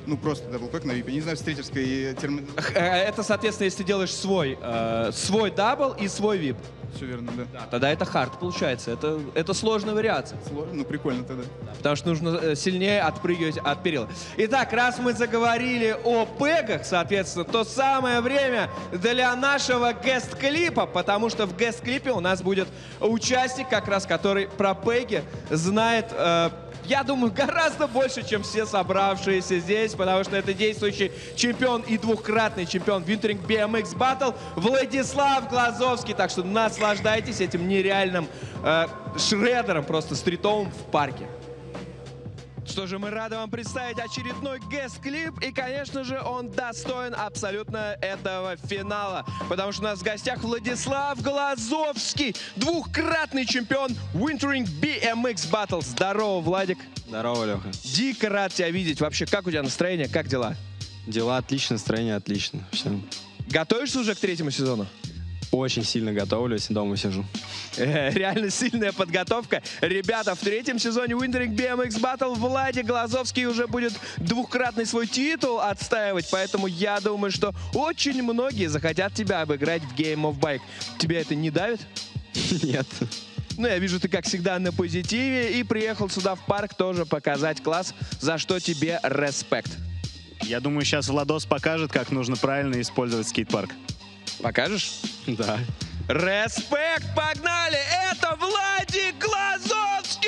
ну просто даблпэк на випе. Не знаю, в стритерской термин... Это, соответственно, если ты делаешь свой, э, свой дабл и свой вип. Все верно, да. Да, тогда это хард получается. Это, это сложная вариация. Сложно, ну прикольно тогда. Потому что нужно э, сильнее отпрыгивать от перила. Итак, раз мы заговорили о пэгах, соответственно, то самое время для нашего гест-клипа, потому что в гест-клипе у нас будет участник, как раз который про пэги знает, э, я думаю, гораздо больше, чем все собравшиеся здесь, потому что это действующий чемпион и двухкратный чемпион Wintering би эм икс Battle Владислав Глазовский. Так что наслаждайтесь этим нереальным э, шредером, просто стритовым в парке. Что же, мы рады вам представить очередной гест-клип, и, конечно же, он достоин абсолютно этого финала, потому что у нас в гостях Владислав Глазовский, двухкратный чемпион Wintering би эм икс Battle. Здорово, Владик. Здорово, Леха. Дико рад тебя видеть. Вообще, как у тебя настроение, как дела? Дела отлично, настроение отлично. Все. Готовишься уже к третьему сезону? Очень сильно готовлюсь, дома сижу. Э, реально сильная подготовка. Ребята, в третьем сезоне Wintering би эм икс Battle Владик Глазовский уже будет двухкратный свой титул отстаивать, поэтому я думаю, что очень многие захотят тебя обыграть в Game of Bike. Тебя это не давит? Нет. Ну, я вижу, ты, как всегда, на позитиве и приехал сюда в парк тоже показать класс, за что тебе респект. Я думаю, сейчас Владос покажет, как нужно правильно использовать скейт-парк. Покажешь? Да. Респект, погнали! Это Владик Глазовский!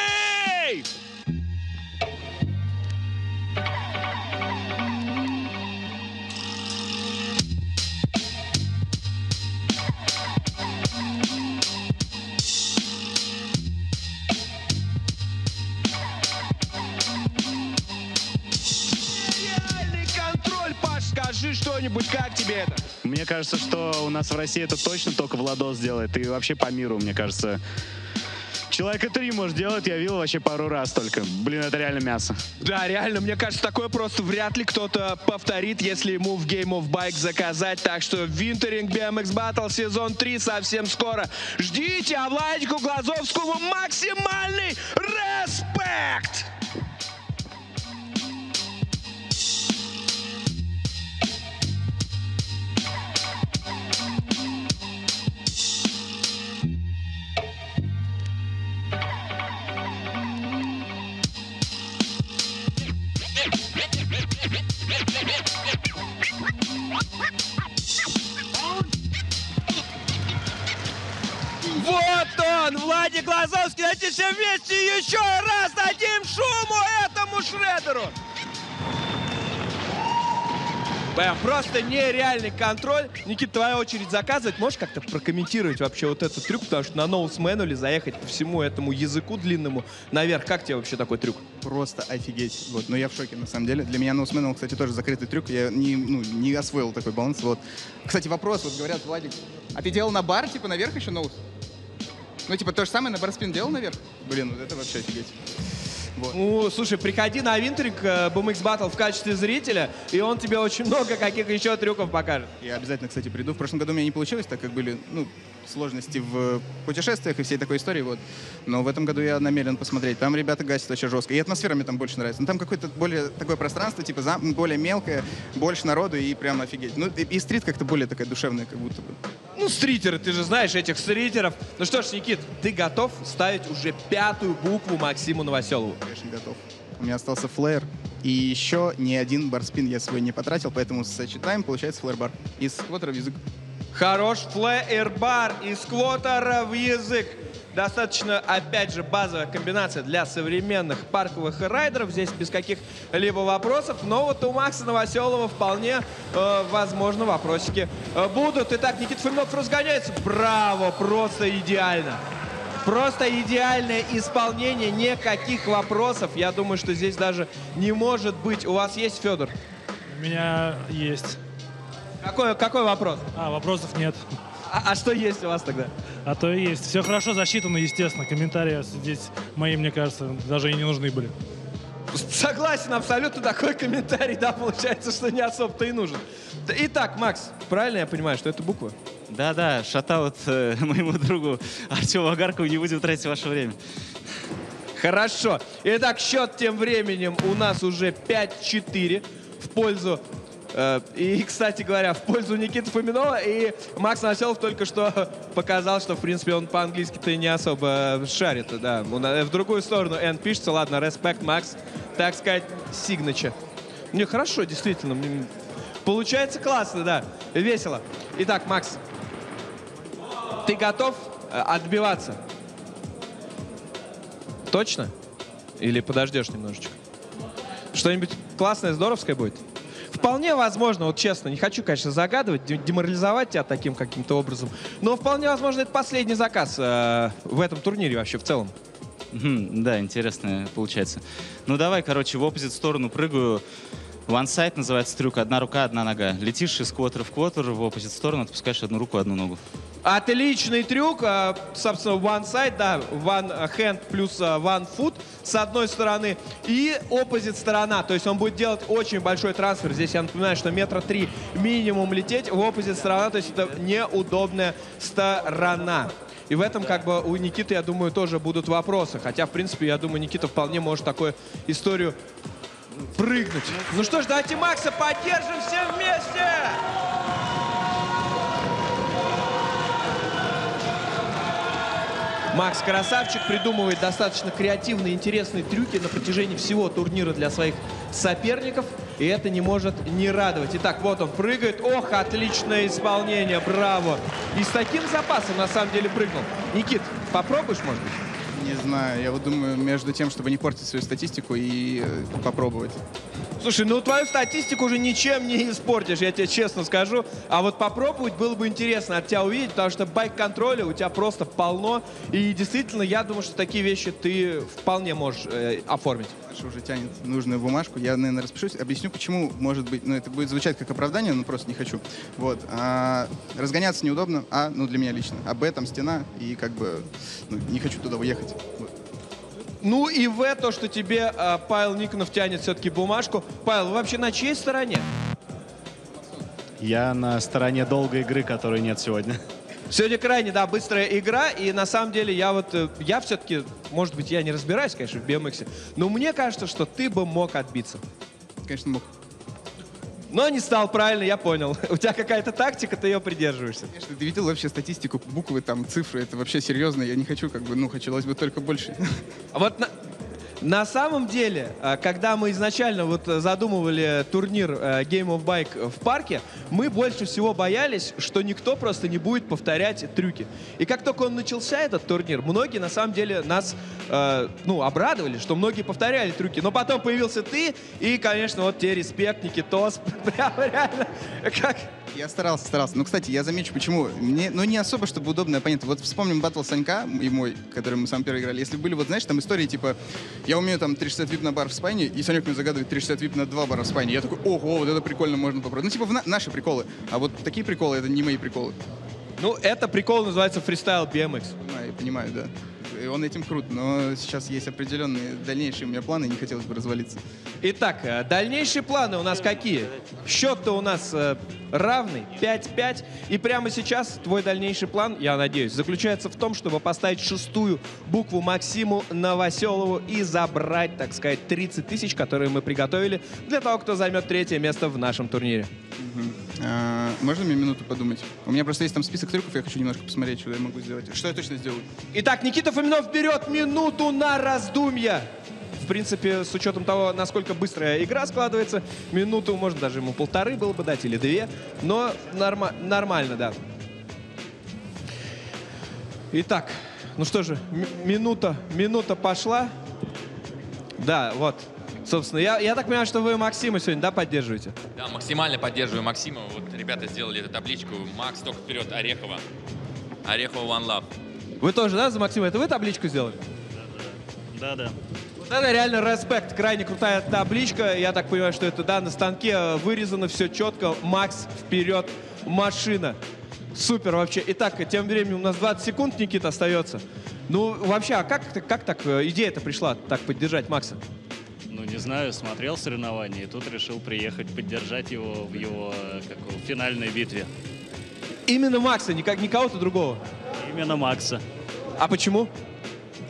Реальный контроль, Паш, скажи что-нибудь, как тебе это? Мне кажется, что у нас в России это точно только Владос делает. И вообще по миру, мне кажется. Человека три, может, делать, я видел вообще пару раз только. Блин, это реально мясо. Да, реально, мне кажется, такое просто вряд ли кто-то повторит, если ему в Game of Bike заказать. Так что Wintering би эм икс Battle сезон три совсем скоро. Ждите, а Владику Глазовскому максимальный респект! Вот он, Владик Глазовский. Давайте все вместе еще раз дадим шуму этому шредеру. Прям просто нереальный контроль. Никита, твоя очередь заказывать. Можешь как-то прокомментировать вообще вот этот трюк? Потому что на ноусменули заехать по всему этому языку длинному наверх. Как тебе вообще такой трюк? Просто офигеть. Вот. Но я в шоке, на самом деле. Для меня ноусменал, кстати, тоже закрытый трюк. Я не, ну, не освоил такой баланс. Вот. Кстати, вопрос. Вот говорят, Владик, а ты делал на бар, типа, наверх еще ноус? Ну, типа, то же самое на барспин делал наверх? Блин, вот это вообще офигеть. Вот. Ну, слушай, приходи на Wintering би эм икс Battle в качестве зрителя, и он тебе очень много каких еще трюков покажет. Я обязательно, кстати, приду. В прошлом году у меня не получилось, так как были, ну, сложности в путешествиях и всей такой истории, вот. Но в этом году я намерен посмотреть. Там ребята гасят очень жестко. И атмосфера мне там больше нравится. Но там какое-то более такое пространство, типа, зам, более мелкое, больше народу и прям офигеть. Ну, и, и стрит как-то более такая душевная, как будто бы. Ну, стритеры, ты же знаешь этих стритеров. Ну что ж, Никит, ты готов ставить уже пятую букву Максиму Новоселову? Конечно, готов. У меня остался флэр. И еще ни один барспин я свой не потратил, поэтому сочетаем, получается флэр-бар. Из сквотера в язык. Хорош, флэр-бар из сквотера в язык. Достаточно, опять же, базовая комбинация для современных парковых райдеров. Здесь без каких-либо вопросов. Но вот у Макса Новоселова вполне, э, возможно, вопросики э, будут. Итак, Никита Фоминов разгоняется. Браво, просто идеально. Просто идеальное исполнение, никаких вопросов. Я думаю, что здесь даже не может быть. У вас есть, Федор? У меня есть. Какой, какой вопрос? А, вопросов нет. А, а что есть у вас тогда? А то и есть. Все хорошо засчитано, естественно. Комментарии здесь мои, мне кажется, даже и не нужны были. Согласен, абсолютно такой комментарий, да, получается, что не особо-то и нужен. Итак, Макс, правильно я понимаю, что это буква? Да-да, шатаут э, моему другу Артему Агаркову, не будем тратить ваше время. Хорошо. Итак, счет тем временем у нас уже пять-четыре в пользу... э, и, кстати говоря, в пользу Никиты Фоминова. И Макс Новоселов только что показал, что, в принципе, он по-английски-то не особо шарит. Да. В другую сторону Н пишется. Ладно, респект, Макс. Так сказать, сигнача. Не, хорошо, действительно. Получается классно, да. Весело. Итак, Макс, ты готов отбиваться? Точно? Или подождешь немножечко? Что-нибудь классное, здоровское будет? Вполне возможно, вот честно, не хочу, конечно, загадывать, деморализовать тебя таким каким-то образом, но вполне возможно, это последний заказ э, в этом турнире вообще в целом. Мгм, да, интересно получается. Ну давай, короче, в opposite сторону прыгаю. One side называется трюк. Одна рука, одна нога. Летишь из квотера в квотер, в opposite сторону, отпускаешь одну руку, одну ногу. Отличный трюк. а, Собственно, one side, да, one hand плюс а, one foot с одной стороны и opposite сторона. То есть он будет делать очень большой трансфер. Здесь я напоминаю, что метра три минимум лететь в opposite сторона. То есть это неудобная сторона. И в этом как бы у Никиты, я думаю, тоже будут вопросы. Хотя, в принципе, я думаю, Никита вполне может такую историю прыгнуть. Ну что ж, давайте Макса поддержим все вместе! Макс красавчик, придумывает достаточно креативные, интересные трюки на протяжении всего турнира для своих соперников. И это не может не радовать. Итак, вот он прыгает. Ох, отличное исполнение, браво. И с таким запасом, на самом деле, прыгнул. Никит, попробуешь, может быть? Не знаю, я вот думаю, между тем, чтобы не портить свою статистику и э, попробовать. Слушай, ну твою статистику уже ничем не испортишь, я тебе честно скажу. А вот попробовать было бы интересно от тебя увидеть, потому что байк-контроля у тебя просто полно. И действительно, я думаю, что такие вещи ты вполне можешь э, оформить. Маша уже тянет нужную бумажку. Я, наверное, распишусь. Объясню, почему, может быть, ну это будет звучать как оправдание, но просто не хочу. Вот. А, разгоняться неудобно, а, ну для меня лично. А, б, там стена, и как бы ну, не хочу туда уехать. Вот. Ну и в то, что тебе э, Павел Никонов тянет все-таки бумажку. Павел, вы вообще на чьей стороне? Я на стороне долгой игры, которой нет сегодня. Сегодня крайне, да, быстрая игра, и на самом деле я вот, э, я все-таки, может быть, я не разбираюсь, конечно, в би эм икс, но мне кажется, что ты бы мог отбиться. Конечно, мог. Но не стал, правильно, я понял. У тебя какая-то тактика, ты ее придерживаешься. Конечно, ты видел вообще статистику, буквы, там, цифры, это вообще серьезно, я не хочу, как бы, ну, хотелось бы только больше. А вот на, на самом деле, а, когда мы изначально вот задумывали турнир а, Game of Bike в парке, мы больше всего боялись, что никто просто не будет повторять трюки. И как только он начался, этот турнир, многие на самом деле нас а, ну, обрадовали, что многие повторяли трюки. Но потом появился ты, и, конечно, вот тебе респект, Никитос. Прям реально, как... Я старался, старался. Ну, кстати, я замечу, почему. Мне, ну, не особо, чтобы удобно, понятно. Вот вспомним батл Санька и мой, который мы сам первый играли. Если были, вот, знаешь, там истории, типа, я умею там триста шестьдесят вип на бар в спайне, и Санек мне загадывает триста шестьдесят вип на два бара в спайне. Я такой, ого, вот это прикольно, можно попробовать. Ну, типа, в на- наши приколы. А вот такие приколы, это не мои приколы. Ну, это прикол называется фристайл би эм икс. Понимаю, я понимаю, да. И он этим крут, но сейчас есть определенные дальнейшие у меня планы, и не хотелось бы развалиться. Итак, э, дальнейшие планы у нас какие? Счет-то у нас э, равный, пять-пять. И прямо сейчас твой дальнейший план, я надеюсь, заключается в том, чтобы поставить шестую букву Максиму Новоселову и забрать, так сказать, тридцать тысяч, которые мы приготовили для того, кто займет третье место в нашем турнире. Мгм. А, можно мне минуту подумать? У меня просто есть там список трюков, я хочу немножко посмотреть, что я могу сделать. Что я точно сделаю? Итак, Никита Фоминов берет минуту на раздумья. В принципе, с учетом того, насколько быстрая игра складывается, минуту, может, даже ему полторы было бы дать, или две, но норма- нормально, да. Итак, ну что же, м- минута, минута пошла. Да, вот. Собственно, я, я так понимаю, что вы Максима сегодня, да, поддерживаете? Да, максимально поддерживаю Максима. Вот ребята сделали эту табличку. Макс, только вперед, Орехова. Орехова One Love. Вы тоже, да, за Максима? Это вы табличку сделали? Да-да. Вот это реально респект, крайне крутая табличка. Я так понимаю, что это, да, на станке вырезано все четко. Макс, вперед, машина. Супер вообще. Итак, тем временем у нас двадцать секунд, Никита, остается. Ну, вообще, а как, как так идея-то пришла, так поддержать Макса? Ну, не знаю, смотрел соревнования и тут решил приехать поддержать его в его как, его, финальной битве. Именно Макса, никак, не кого-то другого? Именно Макса. А почему?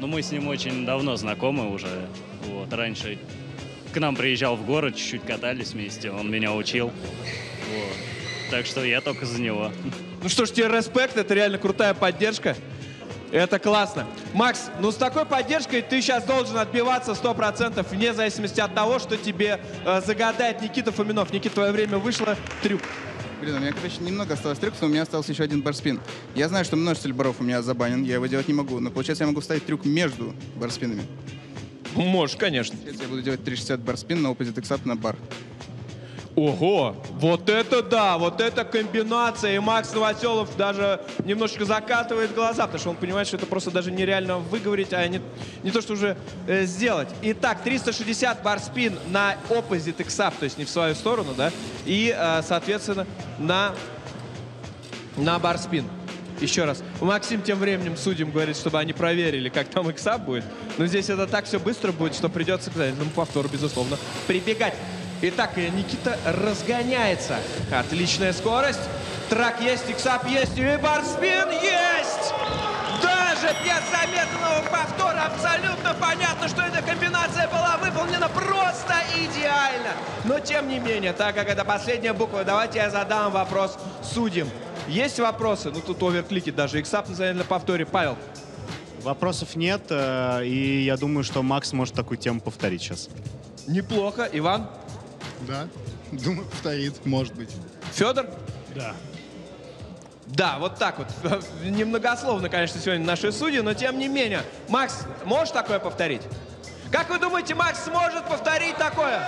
Ну, мы с ним очень давно знакомы уже. Вот. Раньше к нам приезжал в город, чуть-чуть катались вместе, он меня учил. Вот. Так что я только за него. Ну что ж, тебе респект, это реально крутая поддержка. Это классно. Макс, ну с такой поддержкой ты сейчас должен отбиваться сто процентов, вне зависимости от того, что тебе э, загадает Никита Фоминов. Никита, твое время вышло. Трюк. Блин, у меня, короче, немного осталось трюков, но у меня остался еще один барспин. Я знаю, что множитель баров у меня забанен, я его делать не могу, но получается я могу вставить трюк между барспинами. Можешь, конечно. Я буду делать триста шестьдесят барспин на opposite x-up на бар. Ого, вот это да, вот это комбинация. И Макс Новоселов даже немножечко закатывает глаза, потому что он понимает, что это просто даже нереально выговорить, а не, не то, что уже э, сделать. Итак, триста шестьдесят барспин на opposite x-up, то есть не в свою сторону, да, и, э, соответственно, на, на барспин. Еще раз. Максим тем временем судьям говорит, чтобы они проверили, как там x-up будет. Но здесь это так все быстро будет, что придется к этому повтору, безусловно, прибегать. Итак, Никита разгоняется. Отличная скорость. Трак есть, иксап есть и барспин есть! Даже без замедленного повтора абсолютно понятно, что эта комбинация была выполнена просто идеально. Но тем не менее, так как это последняя буква, давайте я задам вопрос судьям. Есть вопросы? Ну тут оверклики, даже иксап на замедленном повторе. Павел? Вопросов нет, э, и я думаю, что Макс может такую тему повторить сейчас. Неплохо. Иван? Да, думаю, повторит, может быть. Федор? Да. Да, вот так вот. Немногословно, конечно, сегодня наши судьи, но тем не менее. Макс, можешь такое повторить? Как вы думаете, Макс сможет повторить такое?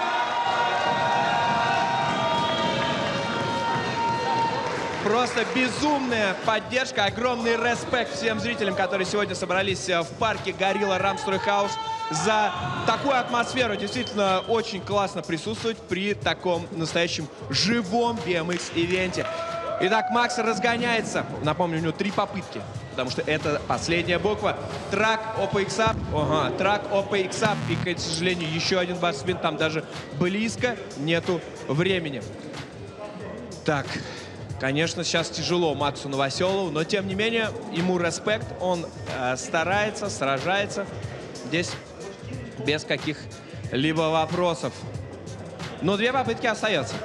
Просто безумная поддержка, огромный респект всем зрителям, которые сегодня собрались в парке Горилла Рамстройхаус, за такую атмосферу. Действительно, очень классно присутствовать при таком настоящем живом би эм икс-ивенте. Итак, Макс разгоняется. Напомню, у него три попытки, потому что это последняя буква. Трак, опа, иксап. Ага, трак, опа, иксап. И, к сожалению, еще один барспин. Там даже близко нету времени. Так, конечно, сейчас тяжело Максу Новоселову, но, тем не менее, ему респект. Он э, старается, сражается. Здесь без каких-либо вопросов. Но две попытки остается.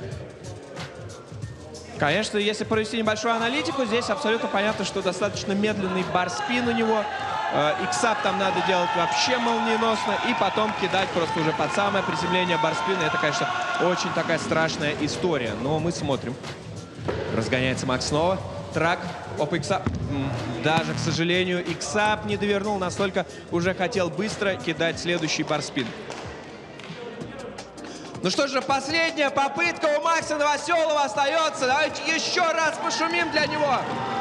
Конечно, если провести небольшую аналитику, здесь абсолютно понятно, что достаточно медленный барспин у него. Иксап там надо делать вообще молниеносно. И потом кидать просто уже под самое приземление барспина. Это, конечно, очень такая страшная история. Но мы смотрим. Разгоняется Макс снова. Трак, оп, иксап. Даже, к сожалению, иксап не довернул. Настолько уже хотел быстро кидать следующий барспин. Ну что же, последняя попытка у Макса Новоселова остается. Давайте еще раз пошумим для него.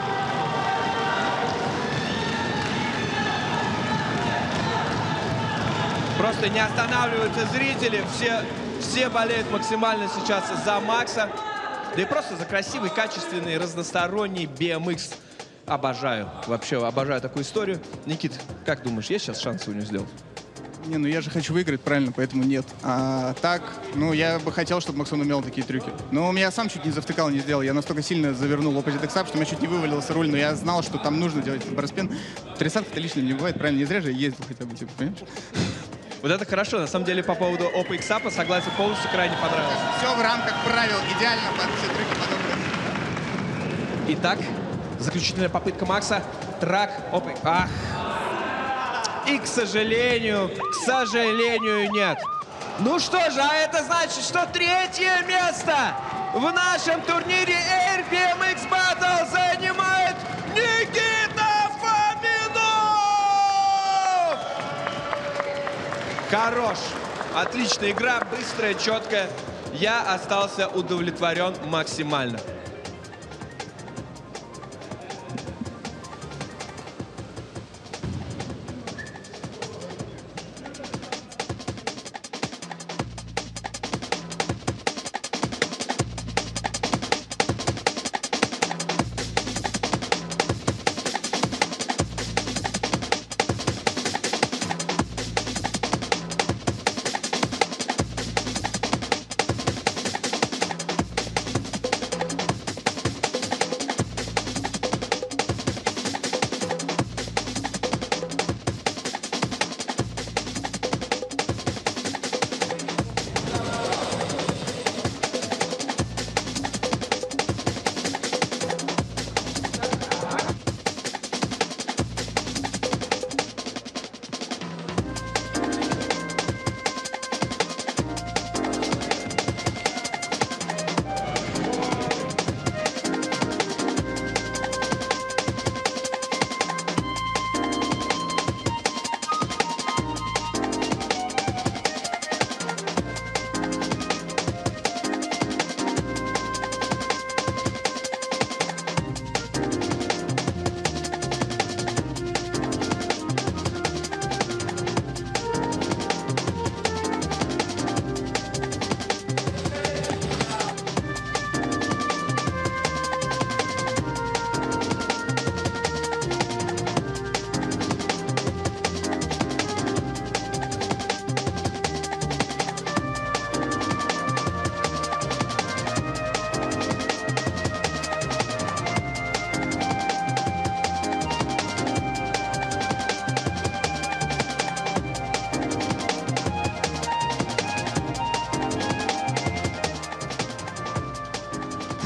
Просто не останавливаются зрители. Все, все болеют максимально сейчас за Макса. Да и просто за красивый, качественный, разносторонний би эм икс. Обожаю. Вообще обожаю такую историю. Никит, как думаешь, есть сейчас шансы у него сделать? Не, ну я же хочу выиграть, правильно, поэтому нет. А так, ну я бы хотел, чтобы Максон умел такие трюки. Но у меня сам чуть не завтыкал, не сделал. Я настолько сильно завернул opposite x-up, что у меня чуть не вывалился руль, но я знал, что там нужно делать барспин. Тридцатка-то лишним не бывает, правильно? Не зря же я ездил хотя бы, типа, понимаешь? Вот это хорошо. На самом деле, по поводу опа иксапа, согласен, полностью крайне понравилось. Все в рамках правил, идеально, все трюки подобные. Итак, заключительная попытка Макса. Трак, опа, ах. И, к сожалению, к сожалению, нет. Ну что же, а это значит, что третье место в нашем турнире Air би эм икс Battle занимает Никита Фоминов! Хорош. Отличная игра, быстрая, четкая. Я остался удовлетворен максимально.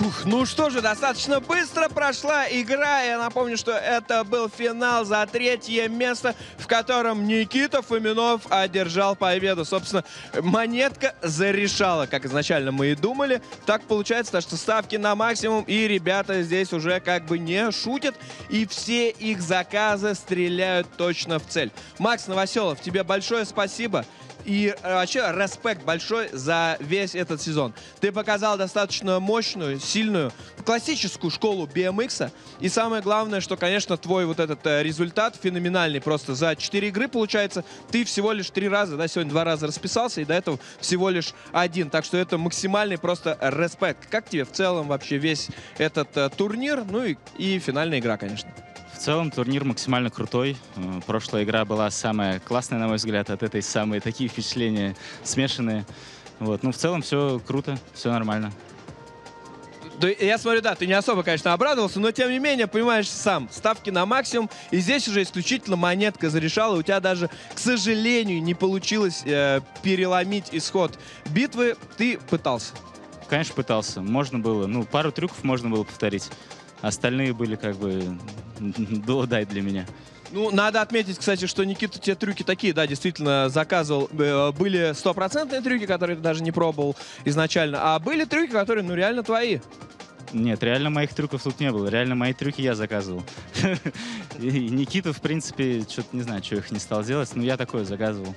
Фух, ну что же, достаточно быстро прошла игра. Я напомню, что это был финал за третье место, в котором Никита Фоминов одержал победу. Собственно, монетка зарешала, как изначально мы и думали. Так получается, что ставки на максимум, и ребята здесь уже как бы не шутят, и все их заказы стреляют точно в цель. Макс Новоселов, тебе большое спасибо. И э, вообще респект большой за весь этот сезон. Ты показал достаточно мощную, сильную, классическую школу би эм икс. И самое главное, что, конечно, твой вот этот э, результат феноменальный. Просто за четыре игры, получается, ты всего лишь три раза, да, сегодня два раза расписался, и до этого всего лишь один. Так что это максимальный просто респект. Как тебе в целом вообще весь этот э, турнир? Ну и, и финальная игра, конечно. В целом турнир максимально крутой. Э, Прошлая игра была самая классная, на мой взгляд. От этой самые такие впечатления смешанные. Вот. Ну, в целом все круто, все нормально. Да, я смотрю, да, ты не особо, конечно, обрадовался, но тем не менее, понимаешь сам, ставки на максимум, и здесь уже исключительно монетка зарешала. У тебя даже, к сожалению, не получилось э, переломить исход битвы. Ты пытался? Конечно, пытался. Можно было. Ну, пару трюков можно было повторить. Остальные были как бы до дай для меня. Ну, надо отметить, кстати, что Никита те трюки такие, да, действительно заказывал. Э, Были стопроцентные трюки, которые ты даже не пробовал изначально, а были трюки, которые, ну, реально твои. Нет, реально моих трюков тут не было. Реально мои трюки я заказывал. И Никита, в принципе, что-то не знаю, что их не стал делать, но я такое заказывал.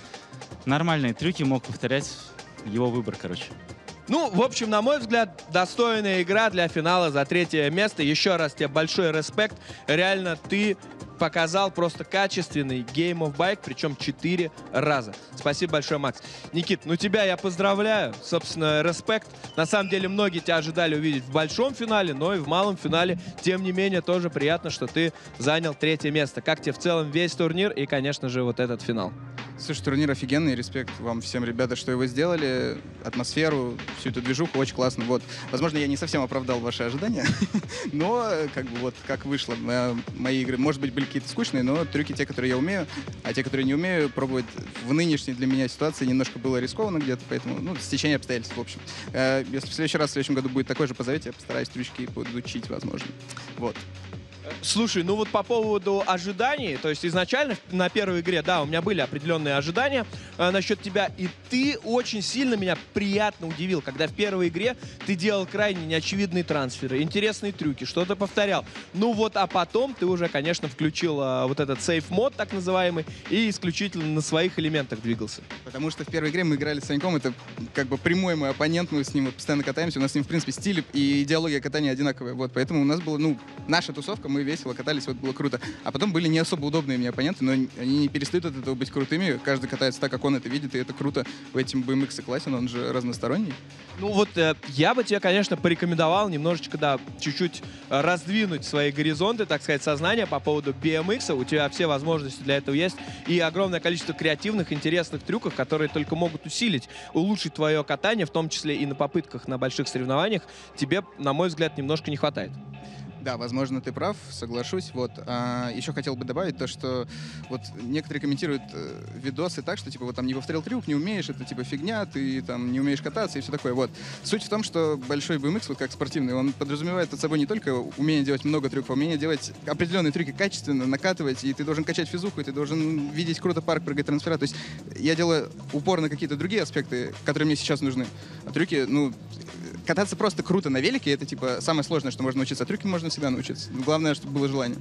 Нормальные трюки мог повторять. Его выбор, короче. Ну, в общем, на мой взгляд, достойная игра для финала за третье место. Еще раз тебе большой респект. Реально, ты показал просто качественный Game of Bike, причем четыре раза. Спасибо большое, Макс. Никит, ну тебя я поздравляю. Собственно, респект. На самом деле, многие тебя ожидали увидеть в большом финале, но и в малом финале. Тем не менее, тоже приятно, что ты занял третье место. Как тебе в целом весь турнир и, конечно же, вот этот финал? Слушай, турнир офигенный, респект вам всем, ребята, что его сделали, атмосферу, всю эту движуху, очень классно. Вот, возможно, я не совсем оправдал ваши ожидания, но как бы вот как вышло. Мои игры, может быть, были какие-то скучные, но трюки те, которые я умею, а те, которые не умею, пробовать в нынешней для меня ситуации немножко было рискованно где-то, поэтому, ну, стечение обстоятельств, в общем. Если в следующий раз, в следующем году будет такой же, позовите, я постараюсь трючки подучить, возможно. Вот. Слушай, ну вот по поводу ожиданий, то есть изначально на первой игре, да, у меня были определенные ожидания э, насчет тебя, и ты очень сильно меня приятно удивил, когда в первой игре ты делал крайне неочевидные трансферы, интересные трюки, что-то повторял. Ну вот, а потом ты уже, конечно, включил э, вот этот сейф-мод, так называемый, и исключительно на своих элементах двигался. Потому что в первой игре мы играли с Саньком, это как бы прямой мой оппонент, мы с ним вот постоянно катаемся, у нас с ним, в принципе, стиль и идеология катания одинаковая, вот, поэтому у нас была, ну, наша тусовка, мы весело катались, вот было круто. А потом были не особо удобные мне оппоненты, но они не перестают от этого быть крутыми. Каждый катается так, как он это видит, и это круто. В этом би эм икс классен, он же разносторонний. Ну вот э, я бы тебе, конечно, порекомендовал немножечко, да, чуть-чуть э, раздвинуть свои горизонты, так сказать, сознания по поводу би эм икс. У тебя все возможности для этого есть. И огромное количество креативных, интересных трюков, которые только могут усилить, улучшить твое катание, в том числе и на попытках на больших соревнованиях, тебе, на мой взгляд, немножко не хватает. Да, возможно, ты прав, соглашусь. Вот. А, еще хотел бы добавить то, что вот некоторые комментируют э, видосы так, что типа вот там не повторил трюк, не умеешь, это типа фигня, ты там не умеешь кататься и все такое. Вот. Суть в том, что большой би эм икс, вот как спортивный, он подразумевает под собой не только умение делать много трюков, а умение делать определенные трюки качественно, накатывать, и ты должен качать физуху, и ты должен видеть круто парк, прыгать трансфера. То есть я делаю упор на какие-то другие аспекты, которые мне сейчас нужны. А трюки, ну, кататься просто круто на велике, это типа самое сложное, что можно научиться. А трюки можно всегда научиться. Главное, чтобы было желание.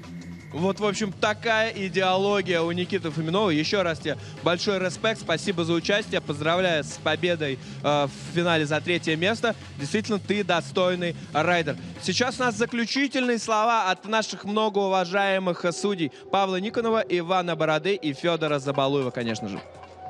Вот, в общем, такая идеология у Никиты Фоминова. Еще раз тебе большой респект, спасибо за участие, поздравляю с победой э, в финале за третье место. Действительно, ты достойный райдер. Сейчас у нас заключительные слова от наших многоуважаемых судей Павла Никонова, Ивана Бороды и Федора Забалуева, конечно же.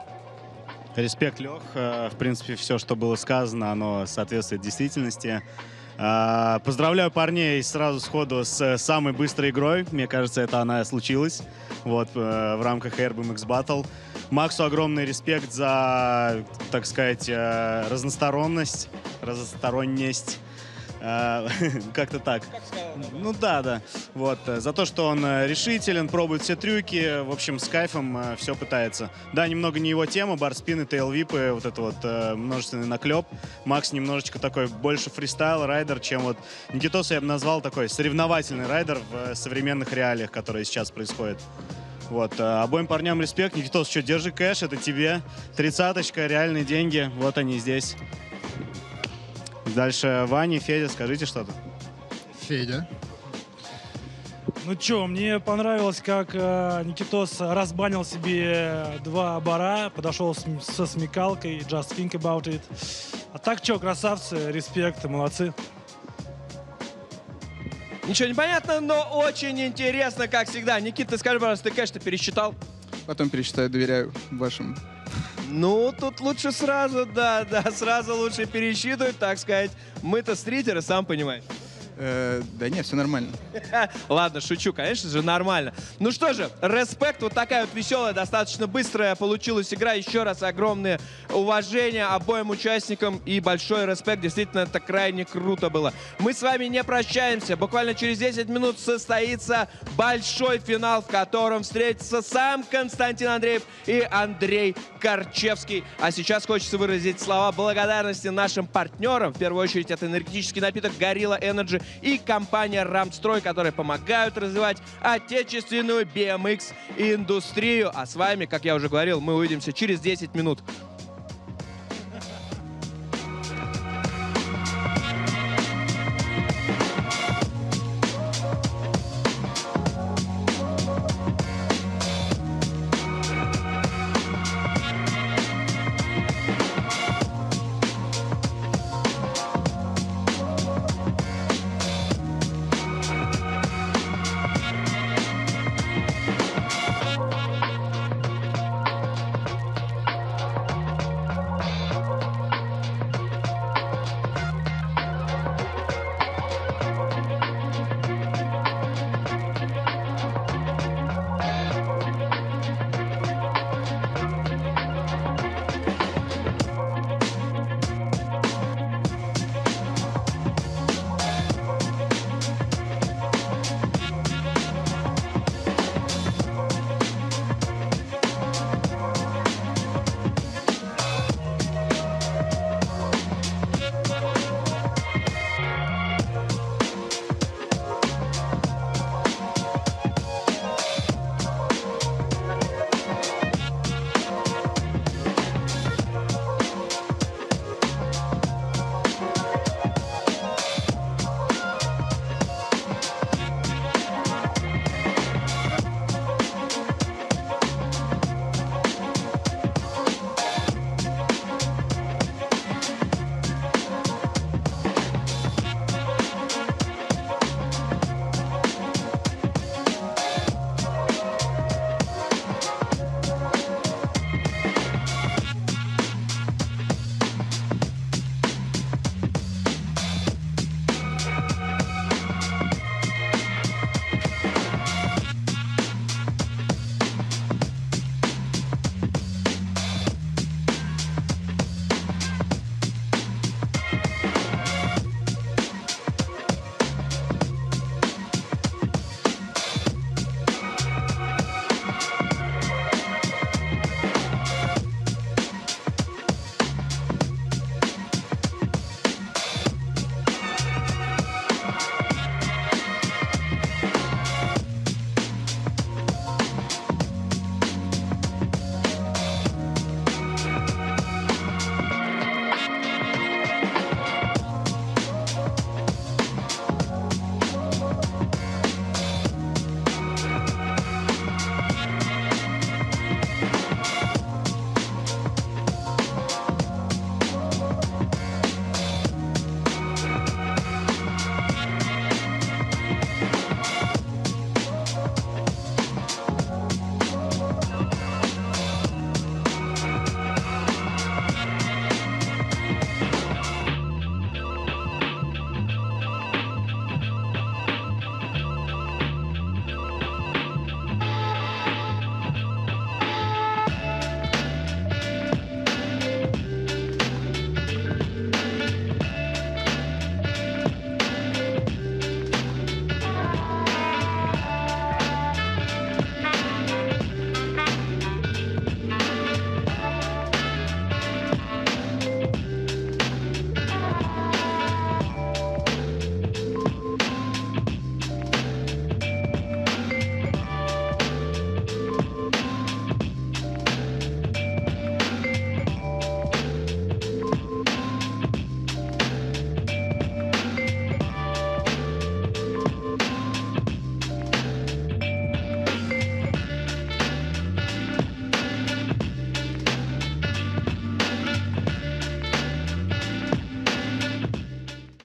Респект, Лех. В принципе, все, что было сказано, оно соответствует действительности. Поздравляю парней сразу сходу с самой быстрой игрой. Мне кажется, это она случилась вот, в рамках эй ар би эм икс Battle. Максу огромный респект за, так сказать, разносторонность, разносторонность. А, как-то так. Ну да, да. Вот. За то, что он решителен, пробует все трюки, в общем, с кайфом все пытается. Да, немного не его тема, барспины, тейл-випы, вот это вот множественный наклеп. Макс немножечко такой больше фристайл-райдер, чем вот Никитоса я бы назвал такой соревновательный райдер в современных реалиях, которые сейчас происходят. Вот. Обоим парням респект. Никитос, что, держи кэш, это тебе. Тридцаточка, реальные деньги, вот они здесь. Дальше Ваня, Федя, скажите что-то. Федя. Ну чё, мне понравилось, как э, Никитос разбанил себе два бара, подошел с, со смекалкой, just think about it. А так чё, красавцы, респект, молодцы. Ничего не понятно, но очень интересно, как всегда. Никита, скажи, пожалуйста, ты кэш-то пересчитал? Потом пересчитаю, доверяю вашим. Ну, тут лучше сразу, да, да, сразу лучше пересчитывать, так сказать. Мы-то стритеры, сам понимаешь. Э, да нет, все нормально. Ладно, шучу, конечно же, нормально. Ну что же, респект, вот такая вот веселая, достаточно быстрая получилась игра. Еще раз огромное уважение обоим участникам и большой респект. Действительно, это крайне круто было. Мы с вами не прощаемся. Буквально через десять минут состоится большой финал, в котором встретятся сам Константин Андреев и Андрей Корчевский. А сейчас хочется выразить слова благодарности нашим партнерам. В первую очередь, это энергетический напиток Gorilla Energy и компания Рамстрой, которые помогают развивать отечественную би эм икс-индустрию. А с вами, как я уже говорил, мы увидимся через десять минут.